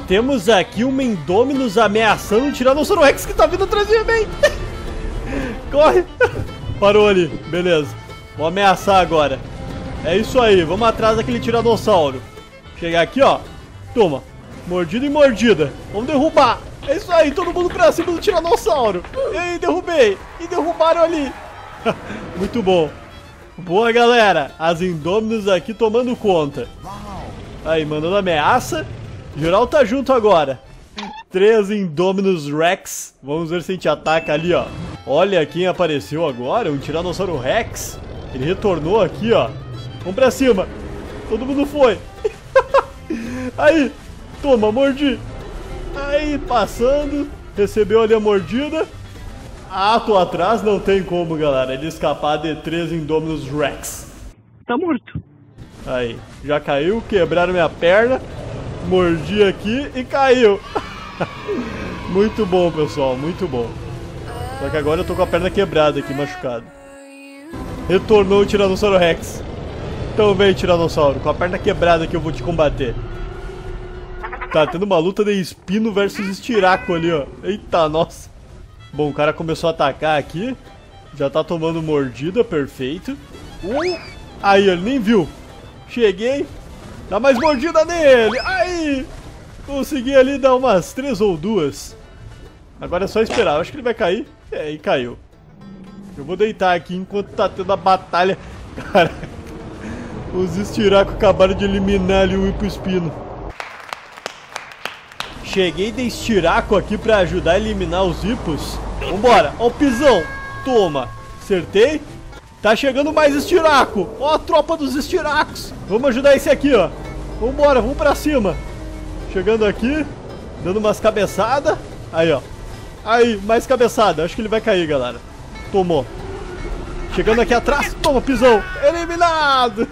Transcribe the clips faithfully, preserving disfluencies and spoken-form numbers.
temos aqui uma Indominus ameaçando um Tiranossauro Rex que tá vindo atrás de mim. Corre. Parou ali, beleza. Vou ameaçar agora. É isso aí, vamos atrás daquele Tiranossauro. Chegar aqui, ó. Toma, mordida e mordida. Vamos derrubar. É isso aí, todo mundo pra cima do Tiranossauro. E aí, derrubei. E derrubaram ali. Muito bom. Boa, galera. As Indominus aqui tomando conta. Aí, mandando ameaça. Geral tá junto agora. Três Indominus Rex. Vamos ver se a gente ataca ali, ó. Olha quem apareceu agora. Um Tiranossauro Rex. Ele retornou aqui, ó. Vamos pra cima. Todo mundo foi. Aí. Toma, mordi. Aí, passando. Recebeu ali a mordida. Ah, tô atrás. Não tem como, galera. Ele escapar de três Indominus Rex. Tá morto. Aí. Já caiu. Quebraram minha perna. Mordi aqui e caiu. Muito bom, pessoal, muito bom. Só que agora eu tô com a perna quebrada aqui, machucado. Retornou o Tiranossauro Rex. Então vem, Tiranossauro, com a perna quebrada que eu vou te combater. Tá tendo uma luta de Espino versus Estiraco ali, ó. Eita, nossa. Bom, o cara começou a atacar aqui. Já tá tomando mordida, perfeito. Uh, aí, ele nem viu. Cheguei. Dá mais mordida nele. Aí. Consegui ali dar umas três ou duas. Agora é só esperar. Eu acho que ele vai cair. É, e caiu. Eu vou deitar aqui enquanto tá tendo a batalha. Caraca. Os estiracos acabaram de eliminar ali o Hipoespino. Cheguei de estiraco aqui pra ajudar a eliminar os hipos. Vambora. Ó o pisão. Toma. Acertei. Tá chegando mais estiraco. Ó a tropa dos estiracos. Vamos ajudar esse aqui, ó. Vambora, vamos pra cima. Chegando aqui. Dando umas cabeçadas. Aí, ó. Aí, mais cabeçada. Acho que ele vai cair, galera. Tomou. Chegando aqui atrás. Toma, pisão. Eliminado.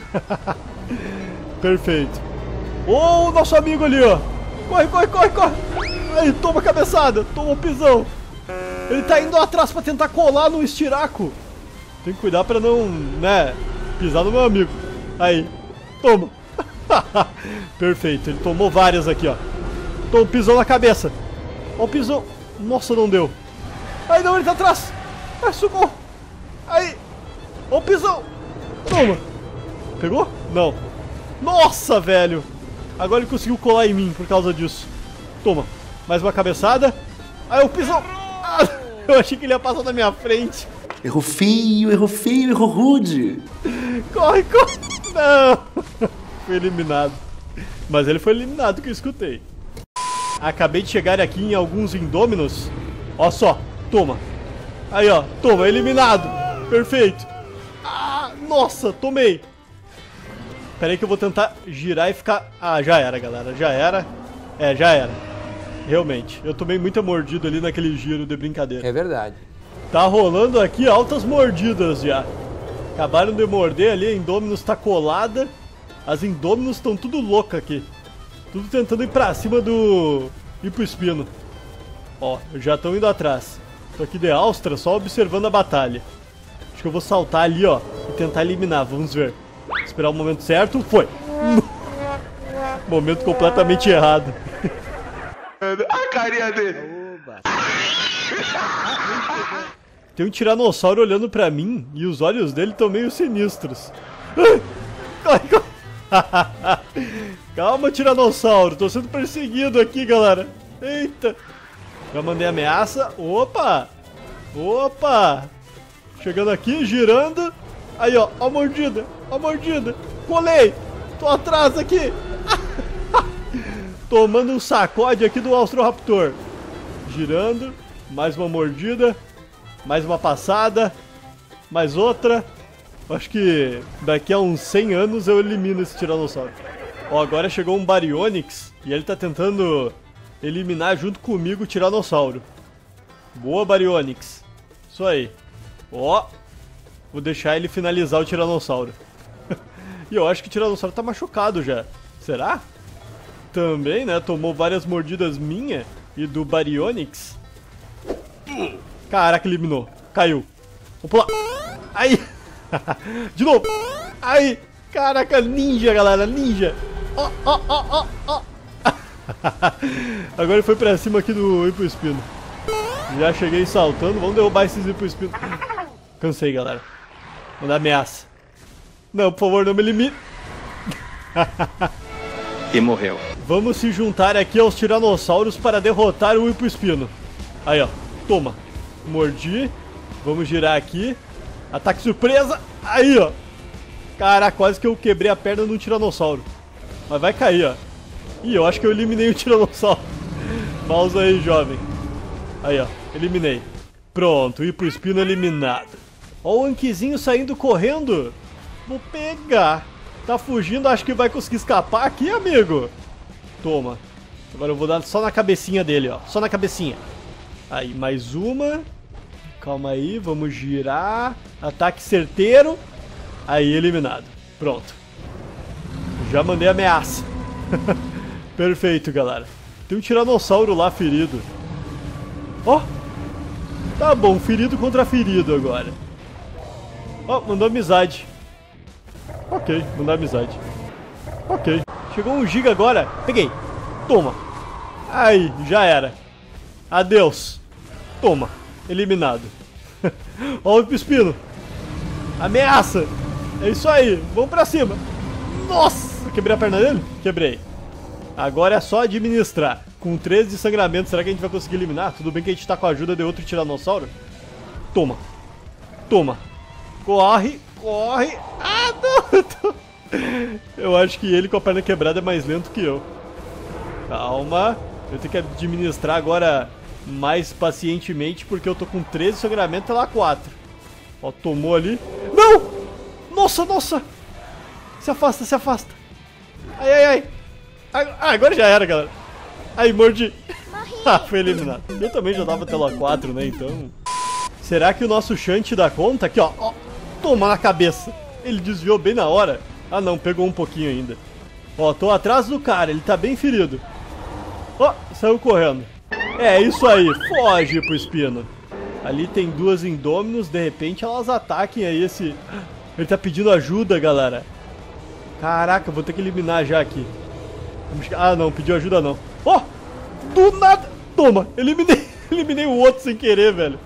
Perfeito. Ô, o nosso amigo ali, ó. Corre, corre, corre, corre. Aí, toma cabeçada. Toma o pisão. Ele tá indo atrás pra tentar colar no estiraco. Tem que cuidar pra não, né, pisar no meu amigo. Aí, toma. Perfeito, ele tomou várias aqui, ó. Toma, pisou na cabeça. Ó o pisão. Nossa, não deu. Aí, não, ele tá atrás. Ai, socorro. Aí. Ó o pisão. Toma. Pegou? Não. Nossa, velho. Agora ele conseguiu colar em mim por causa disso. Toma. Mais uma cabeçada. Aí, o pisão. Ah, eu achei que ele ia passar na minha frente. Errou feio, errou feio, errou rude. Corre, corre. Não. Foi eliminado. Mas ele foi eliminado, que eu escutei. Acabei de chegar aqui em alguns Indominus. Ó só, toma. Aí, ó, toma, eliminado. Perfeito. Ah, nossa, tomei. Pera aí que eu vou tentar girar e ficar... Ah, já era, galera, já era. É, já era. Realmente, eu tomei muita mordida ali naquele giro de brincadeira. É verdade. Tá rolando aqui altas mordidas já. Acabaram de morder ali, a Indominus tá colada. As Indominus estão tudo louca aqui. Tudo tentando ir pra cima do Hipoespino. Ó, já estão indo atrás. Tô aqui de Austra, só observando a batalha. Acho que eu vou saltar ali, ó, e tentar eliminar, vamos ver. Esperar o momento certo, foi. Momento completamente errado. A carinha dele. Tem um tiranossauro olhando pra mim e os olhos dele estão meio sinistros. Corre, corre. Calma, tiranossauro. Tô sendo perseguido aqui, galera. Eita. Já mandei ameaça. Opa. Opa. Chegando aqui, girando. Aí, ó. Ó a mordida. Ó a mordida. Colei. Tô atrás aqui. Tomando um sacode aqui do Austroraptor. Girando. Mais uma mordida. Mais uma passada. Mais outra. Acho que daqui a uns cem anos eu elimino esse tiranossauro. Ó, agora chegou um Baryonyx. E ele tá tentando eliminar junto comigo o tiranossauro. Boa, Baryonyx. Isso aí. Ó. Vou deixar ele finalizar o tiranossauro. E eu acho que o tiranossauro tá machucado já. Será? Também, né? Tomou várias mordidas minha e do Baryonyx. Caraca, eliminou. Caiu. Vou pular. Aí. De novo. Aí. Caraca, ninja, galera. Ninja. Ó, ó, ó, ó, ó. Agora ele foi pra cima aqui do hipoespino. Já cheguei saltando. Vamos derrubar esses hipoespinos. Cansei, galera. Mandar ameaça. Não, por favor, não me limite. E morreu. Vamos se juntar aqui aos tiranossauros para derrotar o hipoespino. Aí, ó. Toma. Mordi. Vamos girar aqui. Ataque surpresa. Aí, ó. Caraca, quase que eu quebrei a perna de um tiranossauro. Mas vai cair, ó. Ih, eu acho que eu eliminei o tiranossauro. Pausa aí, jovem. Aí, ó. Eliminei. Pronto, o hipoespino eliminado. Ó o Anquizinho saindo correndo. Vou pegar. Tá fugindo, acho que vai conseguir escapar aqui, amigo. Toma. Agora eu vou dar só na cabecinha dele, ó. Só na cabecinha. Aí, mais uma. Calma aí, vamos girar. Ataque certeiro. Aí, eliminado. Pronto. Já mandei ameaça. Perfeito, galera. Tem um tiranossauro lá ferido. Ó. Oh, tá bom, ferido contra ferido agora. Ó, oh, mandou amizade. Ok, mandou amizade. Ok. Chegou um giga agora. Peguei. Toma. Aí, já era. Adeus. Toma. Eliminado. Ó o hipoespino. Ameaça. É isso aí. Vamos pra cima. Nossa. Quebrei a perna dele? Quebrei. Agora é só administrar. Com treze de sangramento, será que a gente vai conseguir eliminar? Tudo bem que a gente tá com a ajuda de outro tiranossauro. Toma. Toma. Corre. Corre. Ah, não. Eu acho que ele com a perna quebrada é mais lento que eu. Calma. Eu tenho que administrar agora mais pacientemente, porque eu tô com treze de sangramento e lá quatro. Ó, tomou ali. Não! Nossa, nossa! Se afasta, se afasta. Ai, ai, ai. Ah, agora já era, galera. Aí, mordi. Ah, foi eliminado. Eu também já tava tela quatro, né, então... Será que o nosso Shanty dá conta? Aqui, ó, ó. Toma na cabeça. Ele desviou bem na hora. Ah, não, pegou um pouquinho ainda. Ó, tô atrás do cara, ele tá bem ferido. Ó, saiu correndo. É, isso aí, foge pro espino. Ali tem duas Indôminos, de repente elas ataquem aí esse... Ele tá pedindo ajuda, galera. Caraca, vou ter que eliminar já aqui. Ah, não, pediu ajuda não. Ó, oh, do nada. Toma, eliminei, eliminei o outro sem querer, velho.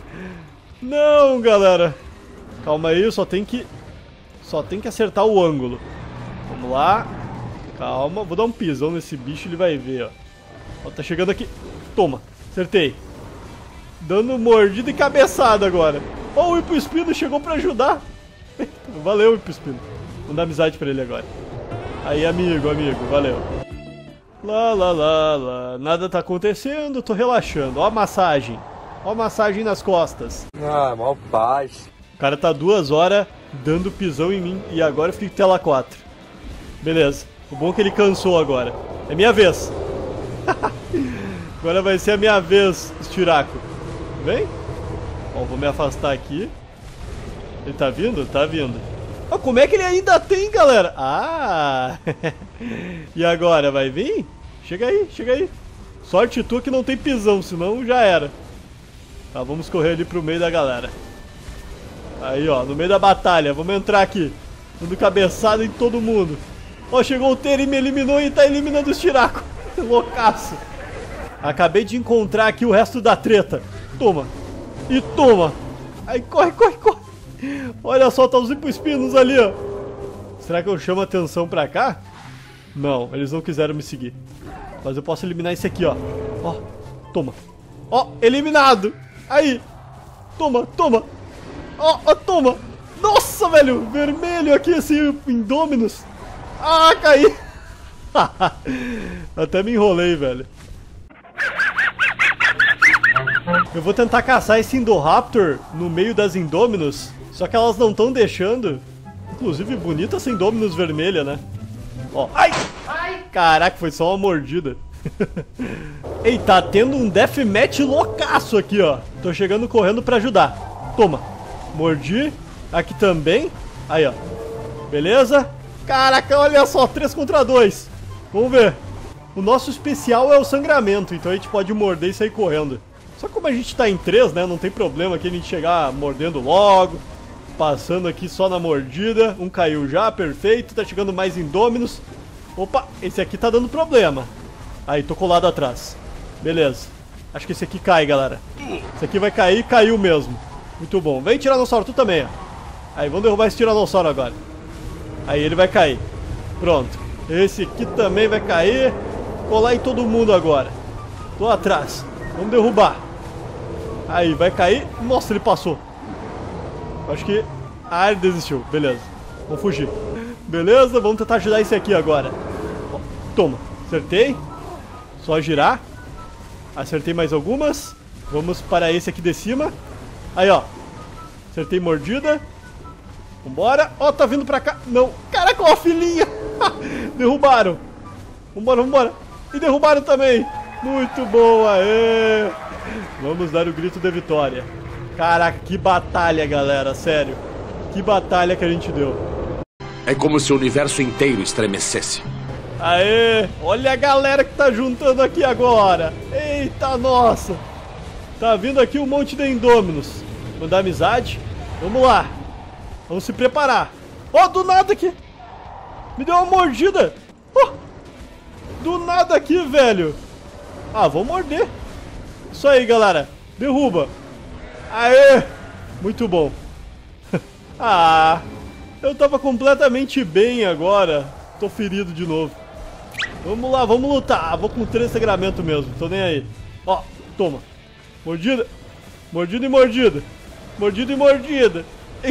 Não, galera. Calma aí, eu só tenho que... Só tem que acertar o ângulo. Vamos lá. Calma, vou dar um pisão nesse bicho, ele vai ver, ó. Ó, tá chegando aqui. Toma, acertei. Dando mordida e cabeçada agora. Ó, o hipoespino chegou pra ajudar. Valeu, hipoespino. Vamos dar amizade pra ele agora. Aí, amigo, amigo, valeu. Lá, lá, lá, lá. Nada tá acontecendo, tô relaxando. Ó a massagem. Ó a massagem nas costas. Ah, mal paz. O cara tá duas horas dando pisão em mim e agora eu fico tela quatro. Beleza. O bom é que ele cansou agora. É minha vez. Agora vai ser a minha vez, Estiraco. Vem. Ó, vou me afastar aqui. Ele tá vindo? Tá vindo. Oh, como é que ele ainda tem, galera? Ah! E agora, vai vir? Chega aí, chega aí. Sorte tua que não tem pisão, senão já era. Tá, vamos correr ali pro meio da galera. Aí, ó, no meio da batalha. Vamos entrar aqui. Dando cabeçada em todo mundo. Ó, chegou o Ter e me eliminou e tá eliminando os Tiraco. Loucaço. Acabei de encontrar aqui o resto da treta. Toma. E toma. Aí, corre, corre, corre. Olha só, tá os hipoespinos ali, ó. Será que eu chamo a atenção pra cá? Não, eles não quiseram me seguir. Mas eu posso eliminar esse aqui, ó. Ó, toma. Ó, eliminado. Aí. Toma, toma. Ó, ó, toma. Nossa, velho, vermelho aqui esse Indôminus. Ah, caí. Até me enrolei, velho. Eu vou tentar caçar esse Indoraptor no meio das Indôminus. Só que elas não estão deixando. Inclusive, bonita essa Indôminus vermelha, né? Ó, ai! Ai! Caraca, foi só uma mordida. Ei, tá tendo um deathmatch loucaço aqui, ó. Tô chegando correndo pra ajudar. Toma. Mordi. Aqui também. Aí, ó. Beleza? Caraca, olha só. três contra dois. Vamos ver. O nosso especial é o sangramento. Então a gente pode morder e sair correndo. Só que como a gente tá em três, né? Não tem problema aqui a gente chegar mordendo logo. Passando aqui só na mordida. Um caiu já, perfeito. Tá chegando mais Indôminus. Opa, esse aqui tá dando problema. Aí, tô colado atrás. Beleza. Acho que esse aqui cai, galera. Esse aqui vai cair, caiu mesmo. Muito bom. Vem, Tiranossauro, tu também, ó. Aí, vamos derrubar esse Tiranossauro agora. Aí, ele vai cair. Pronto. Esse aqui também vai cair. Colar em todo mundo agora. Tô atrás. Vamos derrubar. Aí, vai cair. Nossa, ele passou. Acho que... Ah, ele desistiu. Beleza. Vamos fugir. Beleza, vamos tentar ajudar esse aqui agora. Ó, toma. Acertei. Só girar. Acertei mais algumas. Vamos para esse aqui de cima. Aí, ó. Acertei mordida. Vambora. Ó, tá vindo pra cá. Não. Caraca, ó, a filhinha. Derrubaram. Vambora, vambora. E derrubaram também. Muito bom, aê. Vamos dar o grito de vitória. Caraca, que batalha, galera. Sério. Que batalha que a gente deu. É como se o universo inteiro estremecesse. Aê. Olha a galera que tá juntando aqui agora. Eita, nossa. Tá vindo aqui um monte de Indôminos. Mandar amizade. Vamos lá. Vamos se preparar. Ó, oh, do nada aqui. Me deu uma mordida. Oh, do nada aqui, velho. Ah, vou morder. Isso aí, galera. Derruba. Aê. Muito bom. Ah, eu tava completamente bem agora. Tô ferido de novo. Vamos lá, vamos lutar. Vou com três sagramentos mesmo. Tô nem aí. Ó, toma. Mordida. Mordida e mordida. Mordida e mordida.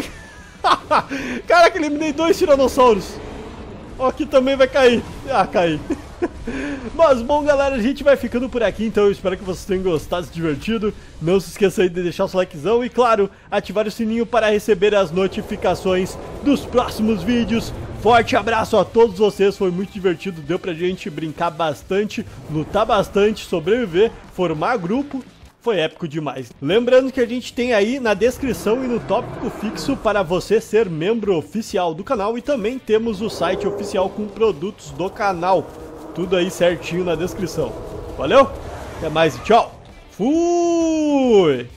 Caraca, eliminei dois tiranossauros. Ó, aqui também vai cair. Ah, caí. Mas bom, galera, a gente vai ficando por aqui. Então eu espero que vocês tenham gostado, se divertido. Não se esqueça aí de deixar o seu likezão. E claro, ativar o sininho para receber as notificações dos próximos vídeos. Forte abraço a todos vocês, foi muito divertido. Deu pra gente brincar bastante, lutar bastante, sobreviver, formar grupo. Foi épico demais. Lembrando que a gente tem aí na descrição e no tópico fixo para você ser membro oficial do canal. E também temos o site oficial com produtos do canal. Tudo aí certinho na descrição. Valeu? Até mais e tchau. Fui!